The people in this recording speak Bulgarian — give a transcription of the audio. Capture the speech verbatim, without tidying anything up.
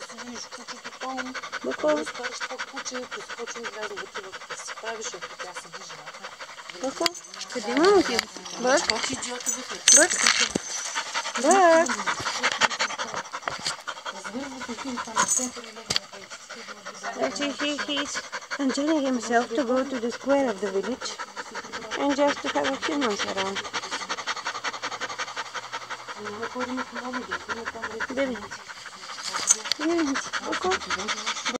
видиш кучето там, Бако. да скараш това куче, прескочи и вляза вътре в да си правиш, ако тя седи жената. Бако. Къде ма отида? Бък. Скочи идиота вътре. Бък. Бък. Развързва се хим там на центъра и лега на пейчета. Actually, he, he's enjoying himself to go to the square of the village and just to have a humans around. Дивіться. Дивіться. Бако.